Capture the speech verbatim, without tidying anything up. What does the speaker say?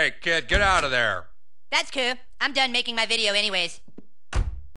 Hey, kid, get out of there. That's cool. I'm done making my video anyways.